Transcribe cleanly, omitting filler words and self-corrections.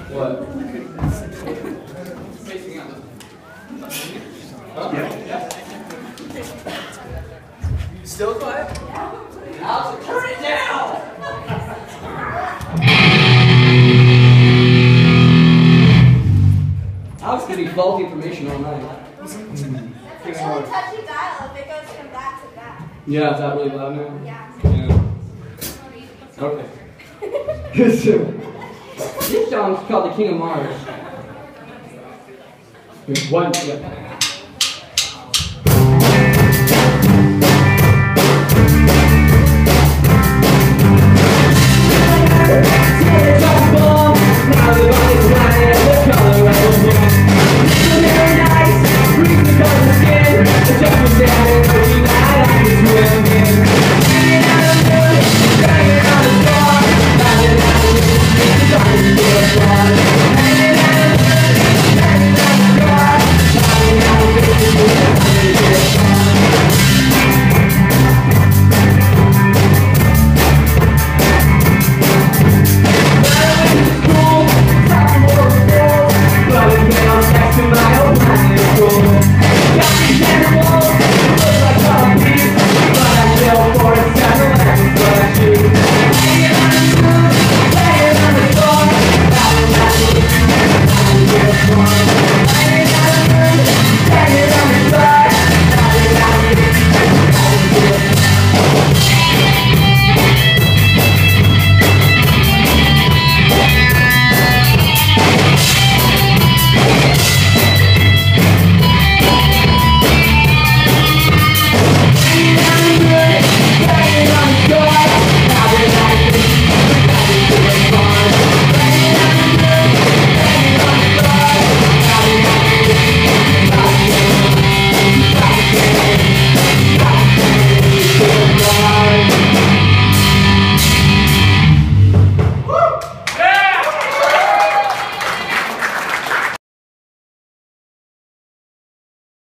What? Facing out. Huh? Yeah. Still quiet? Alex, turn it down! Alex getting faulty information all night. It's a really touchy dial if it goes from back to back. Yeah, is that really loud now? Yeah. Okay. This song's called The King of Mars. There's one, yeah.